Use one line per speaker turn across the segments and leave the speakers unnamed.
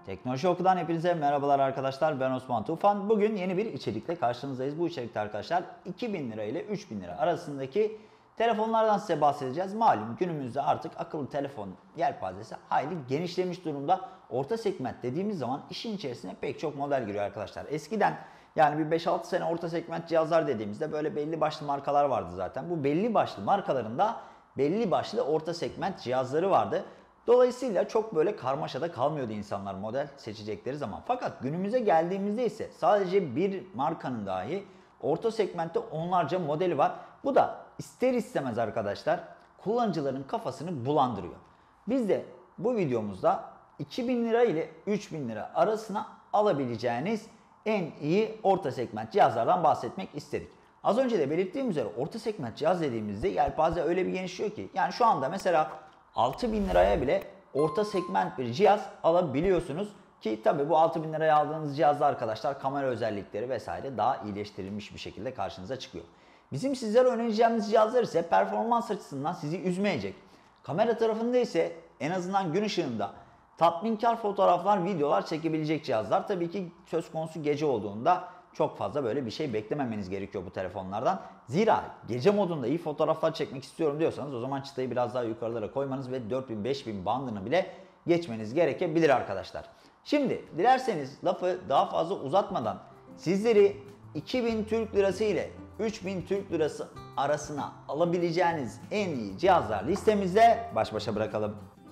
Teknoloji Oku'dan hepinize merhabalar arkadaşlar. Ben Osman Tufan. Bugün yeni bir içerikle karşınızdayız. Bu içerikte arkadaşlar 2000 lira ile 3000 lira arasındaki telefonlardan size bahsedeceğiz. Malum günümüzde artık akıllı telefon yelpazesi hayli genişlemiş durumda. Orta segment dediğimiz zaman işin içerisine pek çok model giriyor arkadaşlar. Eskiden yani bir 5-6 sene orta segment cihazlar dediğimizde böyle belli başlı markalar vardı zaten. Bu belli başlı markalarında belli başlı orta segment cihazları vardı. Dolayısıyla çok böyle karmaşada kalmıyordu insanlar model seçecekleri zaman. Fakat günümüze geldiğimizde ise sadece bir markanın dahi orta segmentte onlarca modeli var. Bu da ister istemez arkadaşlar kullanıcıların kafasını bulandırıyor. Biz de bu videomuzda 2000 lira ile 3000 lira arasına alabileceğiniz en iyi orta segment cihazlardan bahsetmek istedik. Az önce de belirttiğim üzere orta segment cihaz dediğimizde yelpaze öyle bir genişliyor ki yani şu anda mesela 6000 liraya bile orta segment bir cihaz alabiliyorsunuz. Ki tabi bu 6000 liraya aldığınız cihazda arkadaşlar kamera özellikleri vesaire daha iyileştirilmiş bir şekilde karşınıza çıkıyor. Bizim sizlere önereceğimiz cihazlar ise performans açısından sizi üzmeyecek. Kamera tarafında ise en azından gün ışığında tatminkar fotoğraflar, videolar çekebilecek cihazlar. Tabii ki söz konusu gece olduğunda çok fazla böyle bir şey beklememeniz gerekiyor bu telefonlardan. Zira gece modunda iyi fotoğraflar çekmek istiyorum diyorsanız o zaman çıtayı biraz daha yukarılara koymanız ve 4000-5000 bandını bile geçmeniz gerekebilir arkadaşlar. Şimdi dilerseniz lafı daha fazla uzatmadan sizleri 2000 Türk Lirası ile 3000 Türk Lirası arasına alabileceğiniz en iyi cihazlar listemizle baş başa bırakalım.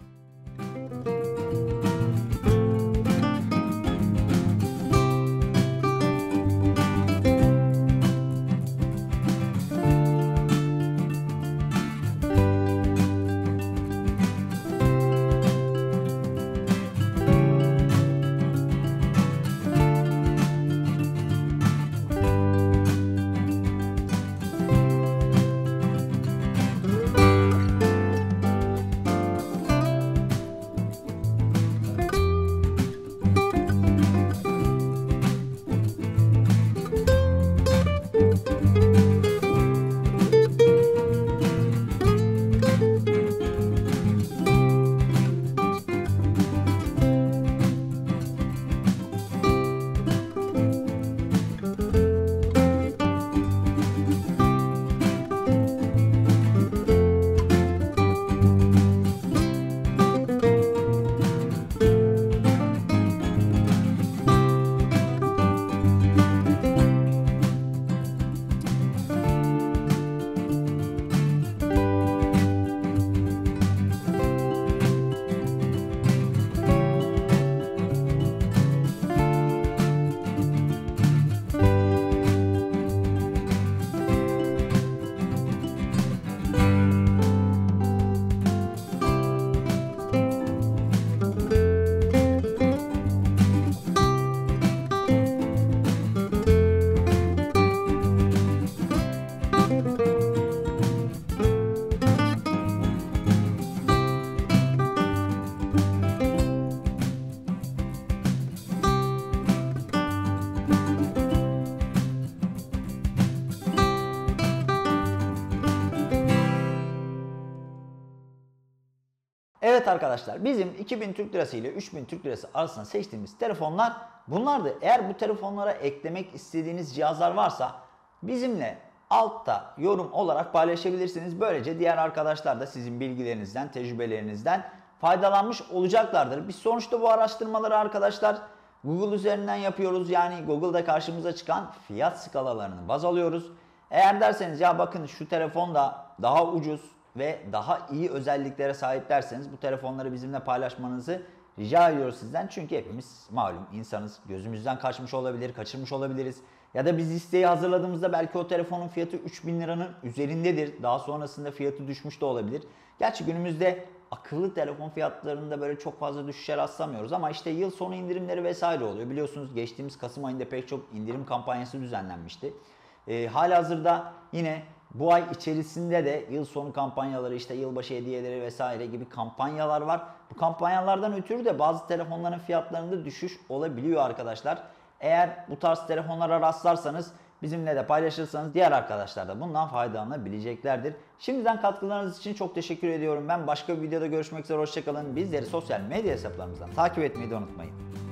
Evet arkadaşlar bizim 2000 Türk Lirası ile 3000 Türk Lirası arasında seçtiğimiz telefonlar bunlardı. Eğer bu telefonlara eklemek istediğiniz cihazlar varsa bizimle altta yorum olarak paylaşabilirsiniz. Böylece diğer arkadaşlar da sizin bilgilerinizden, tecrübelerinizden faydalanmış olacaklardır. Biz sonuçta bu araştırmaları arkadaşlar Google üzerinden yapıyoruz. Yani Google'da karşımıza çıkan fiyat skalalarını baz alıyoruz. Eğer derseniz ya bakın şu telefon da daha ucuz ve daha iyi özelliklere sahip derseniz bu telefonları bizimle paylaşmanızı rica ediyoruz sizden. Çünkü hepimiz malum insanız. Gözümüzden kaçmış olabilir, kaçırmış olabiliriz. Ya da biz listeyi hazırladığımızda belki o telefonun fiyatı 3000 liranın üzerindedir. Daha sonrasında fiyatı düşmüş de olabilir. Gerçi günümüzde akıllı telefon fiyatlarında böyle çok fazla düşüşe rastlamıyoruz ama işte yıl sonu indirimleri vesaire oluyor. Biliyorsunuz geçtiğimiz Kasım ayında pek çok indirim kampanyası düzenlenmişti. Halihazırda yine bu ay içerisinde de yıl sonu kampanyaları, işte yılbaşı hediyeleri vesaire gibi kampanyalar var. Bu kampanyalardan ötürü de bazı telefonların fiyatlarında düşüş olabiliyor arkadaşlar. Eğer bu tarz telefonlara rastlarsanız bizimle de paylaşırsanız diğer arkadaşlar da bundan faydalanabileceklerdir. Şimdiden katkılarınız için çok teşekkür ediyorum. Ben başka bir videoda görüşmek üzere. Hoşçakalın. Bizleri sosyal medya hesaplarımızdan takip etmeyi de unutmayın.